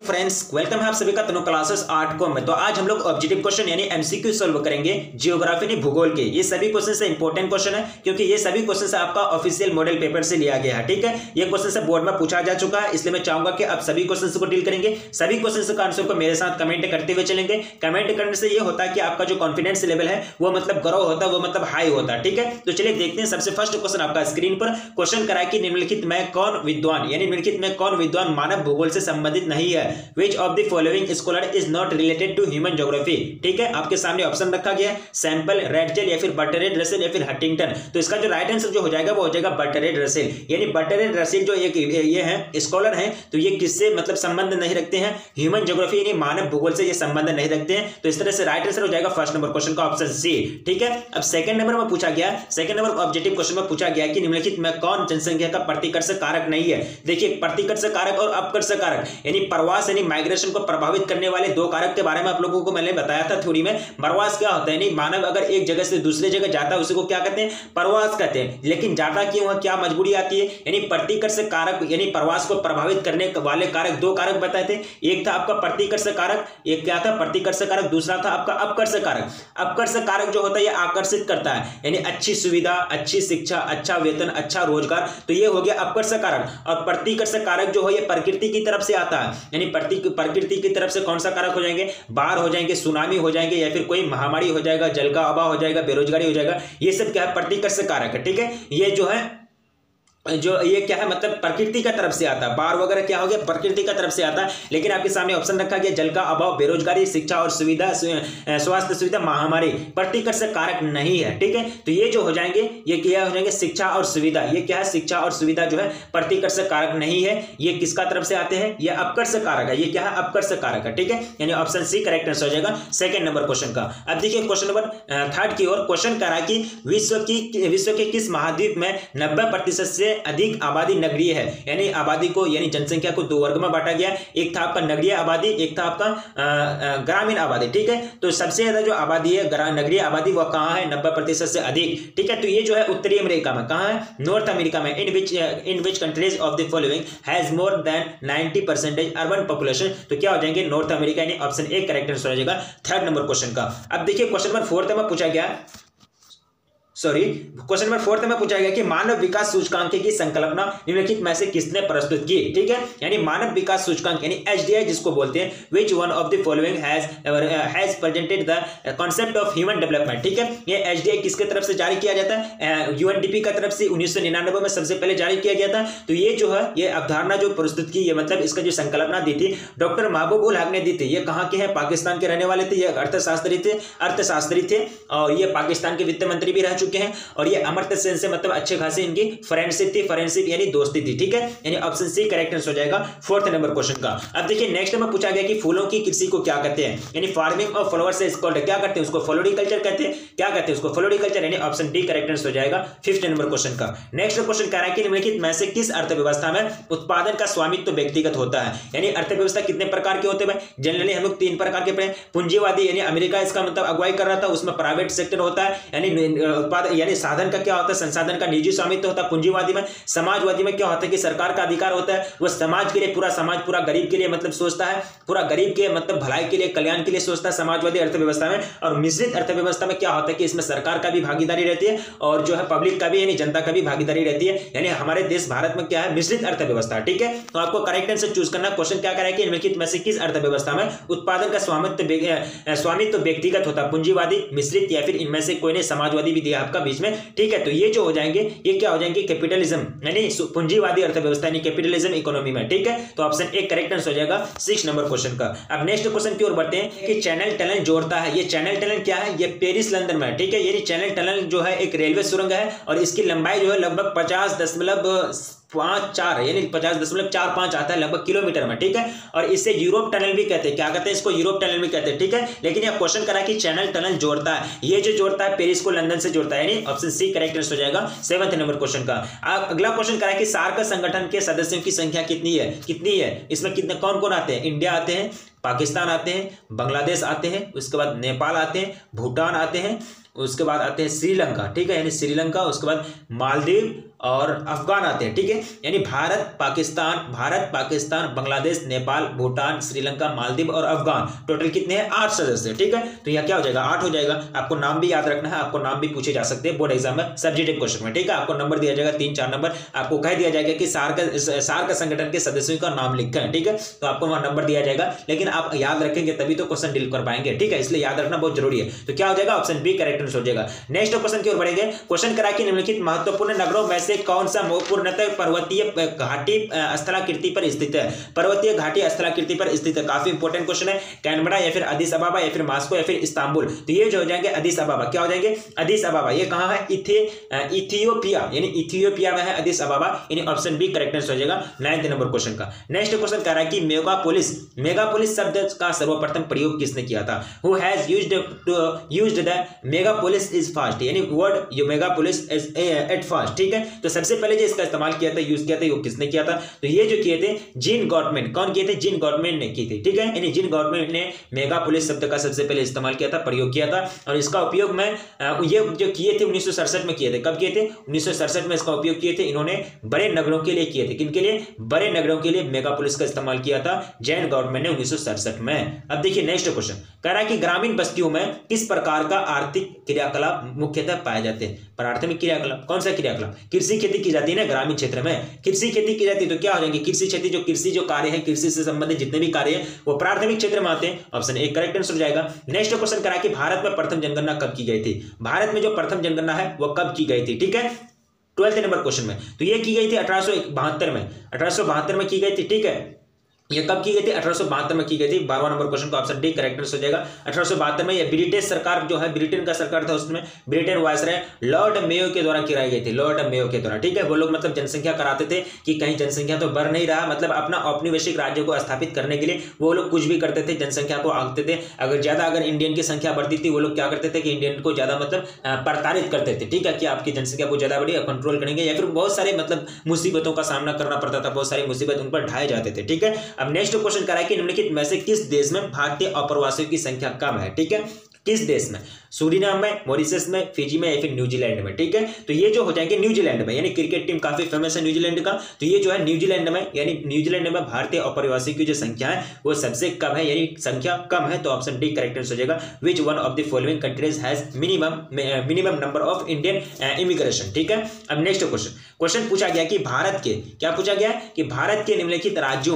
Friends, welcome है आप सभी का तनु क्लासेस 8 को में। तो आज हम लोग ऑब्जेक्टिव क्वेश्चन यानी एमसीक्यू सॉल्व करेंगे जियोग्राफी यानी भूगोल के। ये सभी क्वेश्चन से इंपॉर्टेंट क्वेश्चन है क्योंकि ये सभी क्वेश्चन से आपका ऑफिशियल मॉडल पेपर से लिया गया है। ठीक है, ये क्वेश्चन से बोर्ड में पूछा जा चुका है, इसलिए मैं चाहूंगा कि आप सभी क्वेश्चन को डील करेंगे। सभी क्वेश्चन का आंसर को मेरे साथ कमेंट करते हुए चलेंगे। कमेंट करने से ये होता है कि आपका जो कॉन्फिडेंस लेवल है वो मतलब ग्रो होता है, वो मतलब हाई होता है। ठीक है, तो चलिए देखते हैं। सबसे फर्स्ट क्वेश्चन आपका स्क्रीन पर क्वेश्चन करा कि निम्नलिखित में कौन विद्वान यानी निम्नलिखित में कौन विद्वान मानव भूगोल से संबंधित नहीं है। Which of the following scholar is not related to human geography। ठीक है, आपके सामने ऑप्शन रखा गया है, सैंपल, रेडजेल या फिर बर्टरेड रसेल या फिर हंटिंगटन। तो इसका जो राइट आंसर जो हो जाएगा वो हो जाएगा बर्टरेड रसेल। यानी बर्टरेड रसेल जो ये है स्कॉलर हैं, तो ये किससे मतलब संबंध नहीं रखते हैं, ह्यूमन ज्योग्राफी यानी मानव भूगोल से ये संबंध नहीं रखते हैं। तो इस तरह से राइट आंसर हो जाएगा फर्स्ट नंबर क्वेश्चन का ऑप्शन सी। ठीक है, अब सेकंड नंबर में पूछा गया, सेकंड नंबर ऑब्जेक्टिव क्वेश्चन में पूछा गया कि निम्नलिखित में कौन जनसंख्या का प्रतिकर्ष कारक नहीं है। देखिए, प्रतिकर्ष कारक और अपकर्ष कारक यानी प्रवास यानी माइग्रेशन को प्रभावित करने वाले दो कारक के बारे में आप लोगों को मैंने बताया था थ्योरी में। प्रवास क्या होता है, यानी मानव अगर एक जगह से दूसरे जगह जाता है उसी को क्या कहते हैं, प्रवास कहते हैं। लेकिन जाता क्यों है, क्या मजबूरी आती है, यानी प्रतिकर्ष कारक यानी प्रवास को प्रभावित करने वाले कारक दो कारक बताए थे। एक था आपका प्रतिकर्ष कारक, एक क्या था प्रतिकर्ष कारक, दूसरा था आपका अपकर्ष कारक। अपकर्ष कारक जो होता है ये आकर्षित करता है, यानी अच्छी सुविधा, अच्छी शिक्षा, अच्छा वेतन, अच्छा रोजगार, तो ये हो गया अपकर्ष कारक। और प्रतिकर्ष कारक जो है ये प्रकृति की तरफ से आता है, यानी प्रकृति की तरफ से कौन सा कारक हो जाएंगे, बाढ़ हो जाएंगे, सुनामी हो जाएंगे या फिर कोई महामारी हो जाएगा, जल का अभाव हो जाएगा, बेरोजगारी हो जाएगा। ये सब क्या है, प्रतिकर्ष कारक है। ठीक है, ये जो है ये क्या है मतलब प्रकृति का तरफ से आता है। बाढ़ वगैरह क्या हो गया, प्रकृति का तरफ से आता है। लेकिन आपके सामने ऑप्शन रखा गया जल का अभाव, बेरोजगारी, शिक्षा और सुविधा, स्वास्थ्य सुविधा, महामारी, प्रतिकर्ष कारक नहीं है। ठीक है, तो ये जो हो जाएंगे ये क्या हो जाएंगे, शिक्षा और सुविधा। ये क्या है, शिक्षा और सुविधा जो है प्रतिकर्ष कारक नहीं है। ये किसका तरफ से आते हैं, ये अपकर्ष कारक है। ये क्या है, अपकर्ष कारक है। ठीक है, यानी ऑप्शन सी करेक्ट आंसर हो जाएगा सेकंड नंबर क्वेश्चन का। अब देखिए क्वेश्चन नंबर थर्ड की ओर। क्वेश्चन करा कि विश्व के किस महाद्वीप में 90% से अधिक आबादी नगरीय है। यानी आबादी को यानी जनसंख्या को दो वर्ग में बांटा गया। एक था आपका नगरीय आबादी, एक था आपका ग्रामीण आबादी। ठीक है, तो सबसे ज्यादा जो आबादी है नगरीय आबादी वो कहां है, 90% से अधिक। ठीक है, तो ये जो है उत्तरी अमेरिका में, कहां है, नॉर्थ अमेरिका में। In which countries of the following has more than 90% urban population. तो क्या हो जाएंगे, नॉर्थ अमेरिका, यानी ऑप्शन ए करेक्ट आंसर हो जाएगा थर्ड नंबर क्वेश्चन का। अब देखिए क्वेश्चन नंबर फोर्थ में पूछा गया, क्वेश्चन नंबर फोर्थ में पूछा गया कि मानव विकास सूचकांक की संकल्पना निम्नलिखित में से किसने प्रस्तुत की। ठीक है, यानी मानव विकास सूचकांक यानी एचडीआई जिसको बोलते हैं, which one of the following has presented the concept of human development. ठीक है, ये एचडीआई किसके तरफ से जारी किया जाता है, यूएनडीपी की तरफ से 1999 में सबसे पहले जारी किया गया था। तो ये जो है ये अवधारणा जो प्रस्तुत की, ये मतलब इसका जो संकल्पना दी थी डॉक्टर महबूब उल हक ने दी थी। ये कहाँ के हैं, पाकिस्तान के रहने वाले थे। ये अर्थशास्त्री थे और ये पाकिस्तान के वित्त मंत्री भी रह चुके हैं। और ये अमर्त्य सेन से मतलब अच्छे खासे इनकी फ्रेंडशिप थी, फ्रेंडशिप यानी दोस्ती थी। ठीक है, यानी ऑप्शन सी करेक्ट आंसर हो जाएगा फोर्थ नंबर क्वेश्चन का। अब देखिए नेक्स्ट में पूछा गया कि फूलों की कृषि को क्या कहते हैं, यानी farming of flowers is called, क्या कहते हैं उसको, फ्लोरिकल्चर कहते हैं। क्या कहते हैं उसको, फ्लोरिकल्चर, यानी ऑप्शन डी करेक्ट आंसर हो जाएगा फिफ्थ नंबर क्वेश्चन का। नेक्स्ट क्वेश्चन कह रहा है कि निम्नलिखित में से किस अर्थव्यवस्था में उत्पादन का स्वामित्व व्यक्तिगत होता है। यानी अर्थव्यवस्था कितने प्रकार के होते हैं, जनरली हम लोग 3 प्रकार के पढ़े। पूंजीवादी यानी अमेरिका इसका मतलब अगुवाई कर रहा था, उसमें प्राइवेट सेक्टर होता है, यानी उत्पादन यानी साधन का क्या होता है, संसाधन का निजी स्वामित्व होता है पूंजीवादी में। समाजवादी में क्या होता है कि सरकार का अधिकार होता है, वो समाज के लिए, पूरा समाज पूरा गरीब के लिए मतलब सोचता है, पूरा गरीब के मतलब भलाई के लिए, कल्याण के लिए सोचता है समाजवादी अर्थव्यवस्था में। और मिश्रित अर्थव्यवस्था में क्या होता है कि इसमें सरकार का भी भागीदारी रहती है और जो है पब्लिक का भी यानी जनता का भी भागीदारी रहती है। यानी हमारे देश भारत में क्या है, मिश्रित अर्थव्यवस्था। ठीक है, तो आपको करेक्ट आंसर चूज करना। क्वेश्चन क्या करेगा कि निम्नलिखित में से किस अर्थव्यवस्था में उत्पादन का स्वामित्व व्यक्तिगत होता है, पूंजीवादी, मिश्रित या फिर इनमें से कोई नहीं, समाजवादी भी दिया आपका बीच में। ठीक है, तो ये जो हो जाएंगे ये क्या हो जाएंगे, कैपिटलिज्म यानी पूंजीवादी अर्थव्यवस्था यानी कैपिटलिज्म इकोनॉमी में। ठीक है, तो ऑप्शन ए करेक्ट आंसर हो जाएगा 6 नंबर क्वेश्चन का। अब नेक्स्ट क्वेश्चन की ओर बढ़ते हैं कि चैनल टनल जोड़ता है। ये चैनल टनल क्या है, ये पेरिस लंदन में। ठीक है, ये चैनल टनल जो है एक रेलवे सुरंग है और इसकी लंबाई जो है लगभग 50.54 यानी 50.45 आता है लगभग किलोमीटर में। ठीक है, और इसे यूरोप टनल भी कहते हैं। क्या कहते हैं इसको, यूरोप टनल भी कहते हैं। ठीक है, लेकिन यह क्वेश्चन करा कि चैनल टनल जोड़ता है, ये जो जोड़ता है पेरिस को लंदन से जोड़ता है, यानी ऑप्शन सी करेक्ट आंसर हो जाएगा 7th नंबर क्वेश्चन का। अगला क्वेश्चन करा कि सार्क संगठन के सदस्यों की संख्या कितनी है, इसमें कितने कौन कौन आते हैं, इंडिया आते हैं, पाकिस्तान आते हैं, बांग्लादेश आते हैं, उसके बाद नेपाल आते हैं, भूटान आते हैं, उसके बाद आते हैं श्रीलंका। ठीक है, यानी श्रीलंका, उसके बाद मालदीव और अफगान आते हैं, ठीक है। यानी भारत पाकिस्तान बांग्लादेश नेपाल भूटान श्रीलंका मालदीव और अफगान, टोटल कितने हैं 8 सदस्य, ठीक है। तो यह क्या हो जाएगा 8 हो जाएगा। आपको नाम भी याद रखना है, आपको नाम भी पूछे जा सकते हैं बोर्ड एग्जाम में सब्जेक्टिव क्वेश्चन में, ठीक है। आपको नंबर दिया जाएगा 3-4 नंबर, आपको कह दिया जाएगा कि सार्क संगठन के सदस्यों का नाम लिखा है, ठीक है। तो आपको वहां नंबर दिया जाएगा, लेकिन आप याद रखेंगे तभी तो क्वेश्चन डील कर पाएंगे, ठीक है। इसलिए याद रखना बहुत जरूरी है। तो क्या हो जाएगा ऑप्शन बी करेक्ट आंसर हो जाएगा। नेक्स्ट क्वेश्चन की ओर बढ़ेंगे। क्वेश्चन करा कि निम्नलिखित महत्वपूर्ण नगरों में से कौन सा पूर्णतः पर्वतीय घाटी स्थलाकृति पर स्थित है। पर्वतीय घाटी स्थलाकृति पर स्थित है, काफी इंपॉर्टेंट क्वेश्चन है। कैनबरा या फिर अदिस अबाबा या फिर मास्को या फिर इस्तांबुल। तो ये जो हो जाएंगे अदिस अबाबा, क्या हो जाएंगे अदिस अबाबा। ये कहां है इथियोपिया, यानी इथियोपिया में है अदिस अबाबा, यानी ऑप्शन बी करेक्ट आंसर हो जाएगा 9 नंबर क्वेश्चन का। नेक्स्ट क्वेश्चन कह रहा है कि मेगापोलिस शब्द का सर्वप्रथम प्रयोग किसने किया था। Who has used the megapolis is fast, यानी वर्ड यो मेगापोलिस इज एट फास्ट, ठीक है। तो सबसे पहले जो इसका इस्तेमाल किया था यूज किया था वो किसने किया था। तो ये जो किए थे जीन गॉटमेंट, कौन किए थे जीन गॉटमेंट ने की थी, ठीक है। यानी जीन गॉटमेंट ने मेगापोलिस शब्द का सबसे पहले इस्तेमाल किया था, प्रयोग किया था। और इसका उपयोग में ये जो किए थे 1967 में किए थे। कब किए थे 1967 में इसका उपयोग किए थे इन्होंने बड़े नगरों के लिए किए थे। किनके लिए बड़े नगरों के लिए मेगापोलिस का इस्तेमाल किया था जैन गवर्नमेंट ने 1967 में। अब देखिए नेक्स्ट क्वेश्चन कह रहा है कि ग्रामीण बस्तियों में किस प्रकार का आर्थिक क्रियाकलाप मुख्यतः पाए जाते हैं। प्राथमिक क्रियाकलाप कौन सा क्रियाकलाप, कृषि खेती की जाती है ना ग्रामीण क्षेत्र में, कृषि खेती की जाती है। तो क्या हो जाएंगे कृषि जो कार्य है, कृषि से संबंधित जितने भी कार्य है वो प्राथमिक क्षेत्र में आते हैं। ऑप्शन ए करेक्ट आंसर हो जाएगा। नेक्स्ट क्वेश्चन करा कि भारत में प्रथम जनगणना कब की गई थी। भारत में जो प्रथम जनगणना है वो कब की गई थी, ठीक है 12 नंबर क्वेश्चन में। तो ये की गई थी 1872 में की गई थी, ठीक है। ये कब की गई थी 1872 में की गई थी। 12वां नंबर क्वेश्चन को ऑप्शन डी करेक्ट आंसर हो जाएगा। 1872 में ये ब्रिटिश सरकार जो है, ब्रिटेन का सरकार था, उसमें ब्रिटेन वायसराय लॉर्ड मेयो के द्वारा कराई गई थी, लॉर्ड मेयो के द्वारा, ठीक है। वो लोग मतलब जनसंख्या कराते थे कि कहीं जनसंख्या तो बढ़ नहीं रहा, मतलब अपना औपनिवेशिक राज्य को स्थापित करने के लिए वो लोग कुछ भी करते थे, जनसंख्या को आंकते थे। अगर इंडियन की संख्या बढ़ती थी वो लोग क्या करते थे कि इंडियन को ज्यादा मतलब प्रताड़ित करते थे, ठीक है, कि आपकी जनसंख्या बहुत ज्यादा बढ़ी, कंट्रोल करेंगे, या फिर बहुत सारे मतलब मुसीबतों का सामना करना पड़ता था, बहुत सारी मुसीबत उन पर ढाए जाते थे, ठीक है। अब नेक्स्ट क्वेश्चन करा कि निम्नलिखित में से किस देश में भारतीय अप्रवासियों की संख्या कम है, ठीक है। किस देश में, सूरीनाम में, मॉरिशस में, फिजी में या फिर न्यूजीलैंड में, ठीक है। तो ये जो हो जाएंगे न्यूजीलैंड में, यानी क्रिकेट टीम काफी फेमस है न्यूजीलैंड का। तो ये जो है न्यूजीलैंड में, यानी न्यूजीलैंड में भारतीय अप्रवासियों की जो संख्या है वो सबसे कम है, यानी संख्या कम है। तो ऑप्शन डी करेक्ट आंसर हो जाएगा। Which one of the following countries has minimum number of Indian immigration, ठीक है। अब नेक्स्ट क्वेश्चन पूछा गया कि भारत के, क्या पूछा गया कि भारत के निम्नलिखित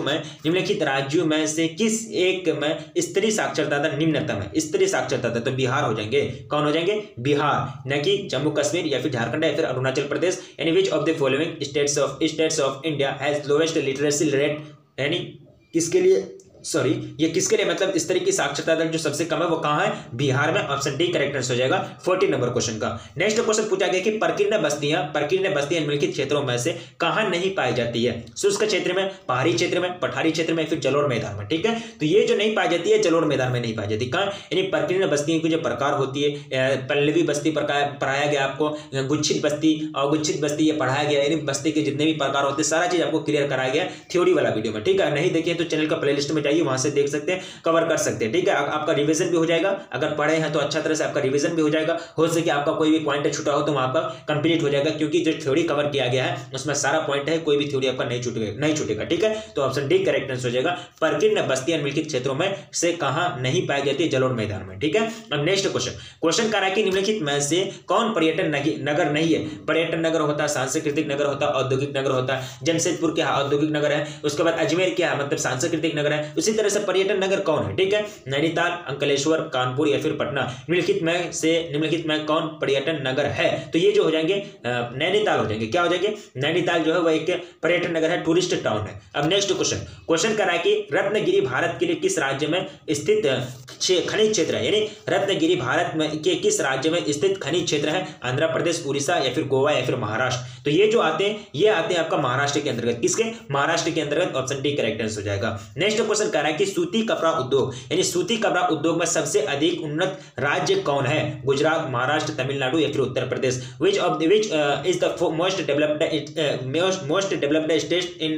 राज्यों में से किस एक में स्त्री साक्षरता दर निम्नतम है। स्त्री साक्षरता दर तो बिहार हो जाएंगे, कौन हो जाएंगे बिहार, न कि जम्मू कश्मीर या फिर झारखंड या फिर अरुणाचल प्रदेश। यानी which of the following states of India has lowest literacy rate, यानी किसके लिए ये किसके लिए मतलब इस तरह की साक्षरता दर जो सबसे कम है वो कहां है बिहार में। ऑप्शन डी करेक्ट आंसर हो जाएगा 14 नंबर क्वेश्चन का। नेक्स्ट क्वेश्चन पूछा गया कि प्रकीर्ण बस्तियां निम्नलिखित क्षेत्रों में से कहां नहीं पाई जाती है। शुष्क क्षेत्र में, पहाड़ी क्षेत्र में, पठारी क्षेत्र में, फिर जलोढ़ मैदान में, ठीक है। तो ये जो नहीं पाई जाती है जलोढ़ मैदान में नहीं पाई जाती, कहां, यानी प्रकीर्ण बस्तियों की जो प्रकार होती है, पल्लवी बस्ती पढ़ाया गया आपको, गुच्छित बस्ती, अगुच्छित बस्ती ये पढ़ाया गया, यानी बस्ती के जितने भी प्रकार होते हैं सारा चीज आपको क्लियर कराया गया थ्योरी वाला वीडियो में, ठीक है। नहीं देखिए तो चैनल का प्लेलिस्ट में वहां से देख सकते हैं, कवर कर सकते हैं, ठीक है। आपका रिवीजन भी हो जाएगा, अगर पढ़े हैं तो अच्छा तरह से आपका रिवीजन भी हो जाएगा। हो सके आपका कोई भी पॉइंट छूटा हो तो वहां पर कंप्लीट हो जाएगा, क्योंकि जो थ्योरी कवर किया गया है उसमें सारा पॉइंट है, कोई भी थ्योरी आपका नहीं छूटेगा, ठीक है। तो ऑप्शन डी करेक्ट आंसर हो जाएगा। प्रकीर्ण बस्तियां निम्नलिखित क्षेत्रों में से कहां नहीं पाई जाती, जलोढ़ मैदान में, ठीक है। अब नेक्स्ट क्वेश्चन कह रहा है कि निम्नलिखित में से कौन पर्यटन नगर नहीं है। पर्यटन नगर होता है, सांस्कृतिक नगर होता है, औद्योगिक नगर होता है। जमशेदपुर क्या औद्योगिक नगर है, उसके बाद अजमेर क्या है मतलब सांस्कृतिक नगर है। उसी तरह से पर्यटन नगर कौन है, ठीक है। नैनीताल, अंकलेश्वर, कानपुर या फिर पटना, निम्नलिखित में कौन पर्यटन नगर है। तो ये जो हो जाएंगे नैनीताल हो जाएंगे, क्या हो जाएंगे नैनीताल जो है वह एक पर्यटन नगर है, टूरिस्ट टाउन है। अब नेक्स्ट क्वेश्चन कर रहा है कि रत्नगिरी भारत के लिए किस राज्य में स्थित खनिज क्षेत्र है, यानी रत्नगिरी भारत में के किस राज्य में स्थित खनिज क्षेत्र है। आंध्र प्रदेश, उड़ीसा या फिर गोवा या फिर महाराष्ट्र। तो ये जो आते हैं आपका महाराष्ट्र के अंतर्गत, किसके महाराष्ट्र के अंतर्गत। ऑप्शन डी करेक्ट आंसर हो जाएगा। नेक्स्ट क्वेश्चन कह रहा है कि सूती कपड़ा उद्योग, यानी सूती कपड़ा उद्योग में सबसे अधिक उन्नत राज्य कौन है। गुजरात, महाराष्ट्र, तमिलनाडु या फिर Uttar Pradesh. Which is the most developed state in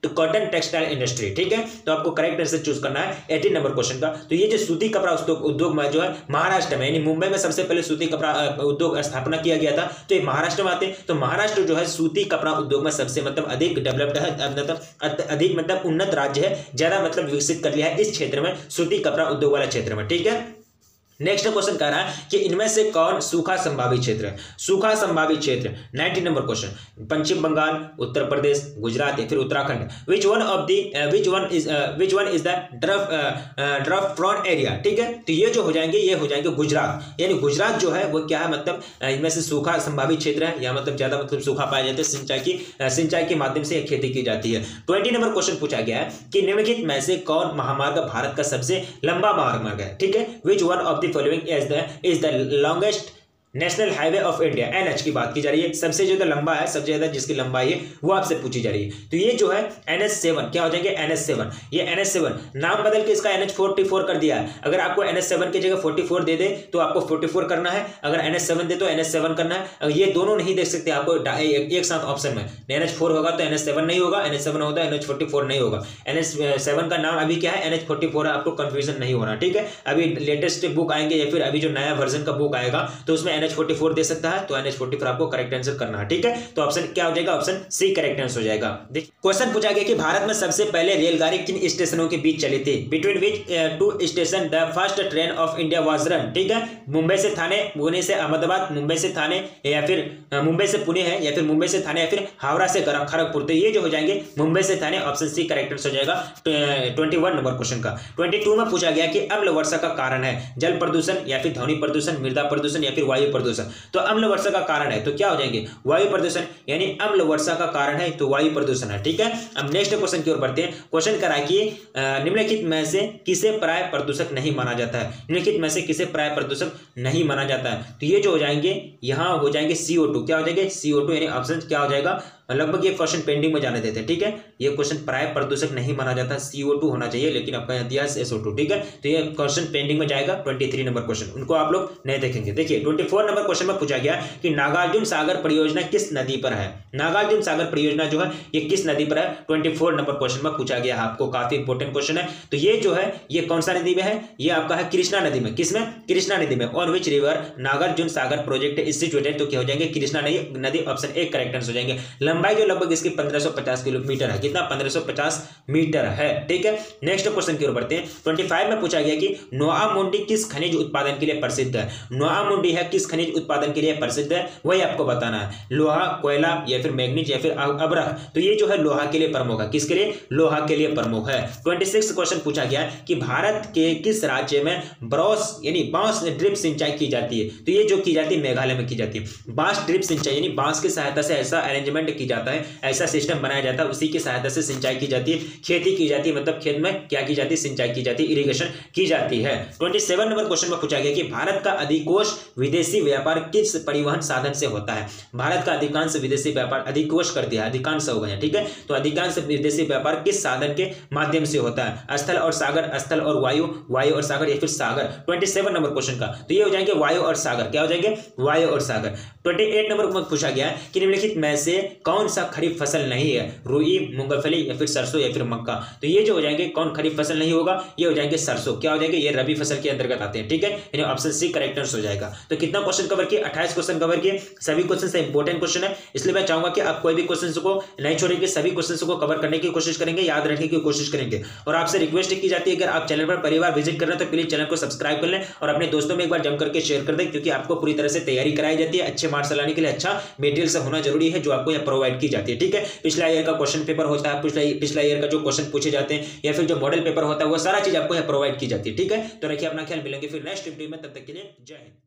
तो कॉटन टेक्सटाइल इंडस्ट्री, ठीक है। तो आपको करेक्ट आंसर चूज करना है 18 नंबर क्वेश्चन का। तो ये जो सूती कपड़ा उद्योग में जो है महाराष्ट्र में, यानी मुंबई में सबसे पहले सूती कपड़ा उद्योग स्थापना किया गया था, तो ये महाराष्ट्र में आते हैं। तो महाराष्ट्र जो है सूती कपड़ा उद्योग में सबसे मतलब अधिक डेवलप्ड है, मतलब अधिक मतलब उन्नत राज्य है, ज्यादा मतलब विकसित कर लिया है इस क्षेत्र में, सूती कपड़ा उद्योग वाला क्षेत्र में, ठीक है। नेक्स्ट क्वेश्चन कह रहा है कि इनमें से कौन सूखा संभावित क्षेत्र है। सूखा संभावित क्षेत्र 19 नंबर क्वेश्चन, पश्चिम बंगाल, उत्तर प्रदेश, गुजरात या फिर Uttarakhand. Which one is the drought prone area, ठीक है। तो ये जो हो जाएंगे गुजरात, यानी गुजरात जो है वो क्या है, मतलब इनमें से सूखा संभावित क्षेत्र है, या मतलब ज्यादा मतलब सूखा पाया जाता है, सिंचाई के माध्यम से खेती की जाती है। 20 नंबर क्वेश्चन पूछा गया है कि निम्नलिखित में से कौन महामार्ग भारत का सबसे लंबा महामार्ग है, ठीक है। Which one of following is the longest national highway of India, NH की बात की जा रही है, सबसे ज्यादा लंबा है, सबसे ज्यादा जिसकी लंबाई है वो आपसे पूछी जा रही है। तो ये जो है NH7 क्या हो जाएंगे, NH7, ये NH7 नाम बदल के इसका NH44 कर दिया है। अगर आपको NH7 की जगह 44 दे दे तो आपको 44 करना है, अगर NH7 दे तो NH7 करना है। अगर ये दोनों नहीं देख सकते आपको एक साथ ऑप्शन में, NH4 होगा तो NH7 नहीं होगा, NH7 होता है NH44 नहीं होगा। NH7 का नाम अभी क्या है, NH44 है, आपको कंफ्यूजन नहीं होना, ठीक है। अभी लेटेस्ट बुक आएंगे या फिर अभी जो नया वर्जन का बुक आएगा तो उसमें NH44 दे सकता है, तो NH44 आपको करेक्ट आंसर करना है, ठीक है। तो ऑप्शन क्या हो जाएगा, ऑप्शन सी करेक्ट आंसर हो जाएगा। क्वेश्चन पूछा गया कि भारत में सबसे पहले रेलगाड़ी किन स्टेशनों के बीच चली थी, between which two station the first train of India was run, ठीक है। मुंबई से थाने, पुणे से अहमदाबाद, मुंबई से थाने या फिर मुंबई से पुणे है, या फिर मुंबई से थाने या फिर हावड़ा से खड़गपुर। तो ये जो हो जाएंगे मुंबई से Thane, option C correct answer हो जाएगा 21 नंबर क्वेश्चन का। 22 में पूछा गया कि अम्ल वर्षा का कारण है जल प्रदूषण या फिर ध्वनि प्रदूषण, मृदा प्रदूषण या फिर वायु प्रदूषण। तो अम्ल वर्षा का कारण है तो क्या हो जाएंगे, वायु प्रदूषण, यानी अम्ल वर्षा का कारण है तो वायु प्रदूषण है, ठीक है। अब नेक्स्ट क्वेश्चन की ओर बढ़ते हैं। क्वेश्चन करा कि निम्नलिखित में से किसे प्राय प्रदूषक नहीं माना जाता है, निम्नलिखित में से किसे प्राय प्रदूषक नहीं माना जाता है। तो ये जो हो जाएंगे, यहाँ हो जाएंगे CO2, क्या हो जाएंगे CO2, यानी ऑप्शन क्या हो जाएगा, लगभग ये क्वेश्चन पेंडिंग में जाने देते हैं, ठीक है। ये क्वेश्चन प्राय प्रदूषक नहीं माना जाता, CO2 होना चाहिए, लेकिन आपका यहाँ दिया SO2, ठीक है। तो ये क्वेश्चन पेंडिंग में जाएगा। 23 नंबर क्वेश्चन, उनको आप लोग नहीं देखेंगे। देखिए 24 नंबर क्वेश्चन में पूछा गया कि नागार्जुन सागर परियोजना किस नदी पर है। नागार्जुन सागर परियोजना जो है ये किस नदी पर है, 24 नंबर क्वेश्चन में पूछा गया है, आपको काफी इंपॉर्टेंट क्वेश्चन है। तो ये जो है ये कौन सा नदी में है, ये आपका है कृष्णा नदी में। किसमें, कृष्णा नदी में। On which river Nagarjun Sagar project is situated, तो क्या हो जाएंगे, कृष्णा नदी, ऑप्शन ए करेक्ट आंसर हो जाएंगे। लंबाई जो लगभग इसकी 1550 किलोमीटर है, कितना, 1550 मीटर है, ठीक है। नेक्स्ट क्वेश्चन की ओर बढ़ते हैं। 25 में पूछा गया कि नोआमुंडी किस खनिज उत्पादन के लिए प्रसिद्ध है। नोआमुंडी है किस खनिज उत्पादन के लिए प्रसिद्ध है, वही आपको बताना है। लोहा, कोयला या फिर मैग्नीज या फिर अब्रक। तो ये जो है लोहा के लिए प्रमुख है, किसके लिए, लोहा के लिए प्रमुख है। 26 क्वेश्चन पूछा गया कि भारत के किस राज्य में ब्रॉस यानी बांस ड्रिप सिंचाई की जाती है। तो ये जो की जाती है मेघालय में की जाती है। बांस ड्रिप सिंचाई यानी बांस की सहायता से ऐसा अरेंजमेंट की जाता है, ऐसा सिस्टम बनाया जाता है, उसी की सहायता से सिंचाई की जाती है, खेती की जाती है, मतलब खेत में क्या की जाती है, सिंचाई की जाती है, इरिगेशन की जाती है। 27 नंबर क्वेश्चन में पूछा गया कि भारत का अधिकोष विदेशी व्यापार किस परिवहन साधन से होता है। भारत का अधिकांश विदेशी व्यापार, अधिकोष कर दिया, अधिकांश हो गया, ठीक है। तो अधिकांश विदेशी व्यापार किस साधन के माध्यम से होता है, स्थल और सागर, स्थल और वायु, वायु और सागर या फिर सागर। 27 नंबर क्वेश्चन का, तो ये हो जाएंगे वायु और सागर, क्या हो जाएंगे, वायु और सागर। 28 नंबर में पूछा गया कि निम्नलिखित में से कौन सा खरीफ फसल नहीं है, रुई, मूंगफली या फिर सरसों या फिर मक्का। तो ये जो हो जाएंगे कौन खरीफ फसल नहीं होगा, ये हो जाएंगे सरसों, क्या हो जाएंगे, ये रबी फसल के अंतर्गत आते हैं, ठीक है। यानी ऑप्शन सी करेक्ट आंसर हो जाएगा। तो कितना क्वेश्चन कवर किए, 28 क्वेश्चन कवर किए। सभी क्वेश्चन से इंपॉर्टेंट क्वेश्चन है, इसलिए मैं चाहूंगा कि आप कोई भी क्वेश्चन को नहीं छोड़ेंगे, सभी क्वेश्चन को कवर करने की कोशिश करेंगे, याद रखने की कोशिश करेंगे। और आपसे रिक्वेस्ट की जाती है, अगर आप चैनल पर पहली बार विजिट कर रहे हैं तो प्लीज चैनल को सब्सक्राइब कर लें और अपने दोस्तों में एक बार जम करके शेयर कर दें, क्योंकि आपको पूरी तरह से तैयारी कराई जाती है। अच्छे मार्क्स लाने के लिए अच्छा मटेरियल से होना जरूरी है, जो आपको यहाँ प्रोवाइड की जाती है, ठीक है। पिछला ईयर का क्वेश्चन पेपर होता है, पिछला ईयर का जो क्वेश्चन पूछे जाते हैं या फिर जो मॉडल पेपर होता है, वो सारा चीज आपको यहाँ प्रोवाइड की जाती है, ठीक है। तो रखिए अपना ख्याल, मिलेंगे फिर नेक्स्ट वीडियो में, तब तक के लिए जय हिंद।